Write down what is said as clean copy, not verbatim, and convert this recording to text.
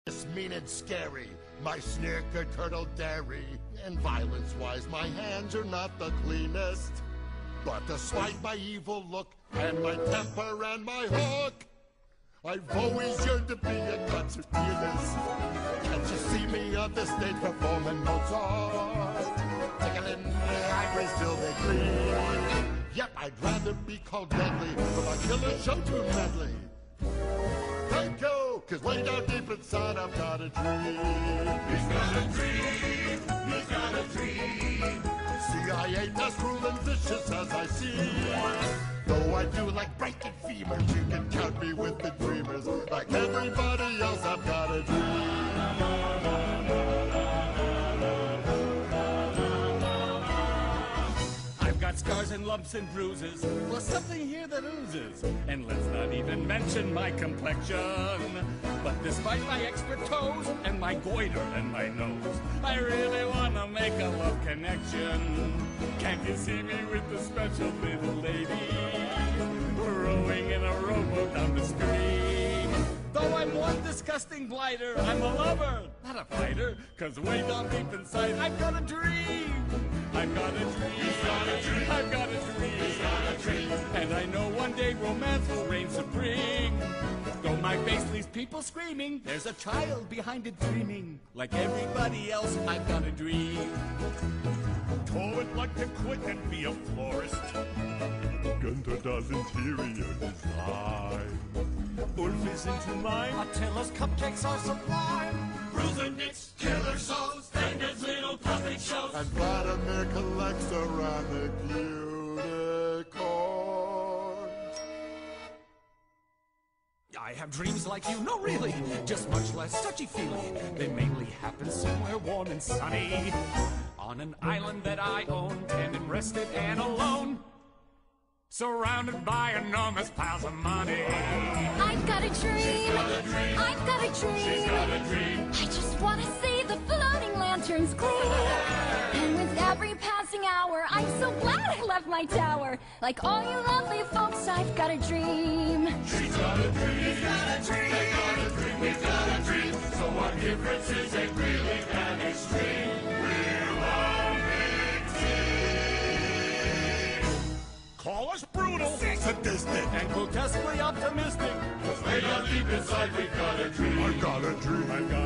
It's mean and scary, my snicker curdle dairy. And violence-wise, my hands are not the cleanest. But despite my evil look, and my temper and my hook, I've always yearned to be a concert pianist. Can't you see me on the stage performing Mozart? Tickling the ivories till they gleam. Yep, I'd rather be called deadly, but my killer show too medley. Thank you, cause way down deep inside I've got a dream. He's got a dream, he's got a dream. See, I ain't as cruel and vicious as I seem. Though I do like breaking femurs, you can count me with the dreamers. Like everybody else, I've got a dream. Got scars and lumps and bruises, plus something here that oozes. And let's not even mention my complexion. But despite my expert toes and my goiter and my nose, I really wanna make a love connection. Can't you see me with the special little lady rowing in a rowboat down the stream? Though I'm one disgusting blighter, I'm a lover, not a fighter. Cause way down deep inside, I've got a dream. I've got a dream. He's got a dream. I've got a dream. He's got a dream. And I know one day romance will reign supreme. Though my face leaves people screaming, there's a child behind it dreaming. Like everybody else, I've got a dream. Toll would like to quit and be a florist. Gunther does interior design. Ulf is into mine. Attila's cupcakes are sublime. Bruiser knits killer souls. Standards little puppet shows. And Vladimir collects ceramic unicorns. I have dreams like you, no really, just much less touchy-feely. They mainly happen somewhere warm and sunny, on an island that I own, tended, rested, and alone, surrounded by enormous piles of money. I've got a dream. I've got a dream. She's got a dream. I just want to see the floating lanterns gleam. And with every passing hour, I'm so glad I left my tower. Like all you lovely folks, I've got a dream. She's got a dream. He's got a dream. They got a dream. We've got a dream. So our differences ain't really that extreme. We're all mixed. Call us brutal, Sadistic, and grotesquely optimistic. Cause way down deep inside we've got a dream. I've got a dream. I've got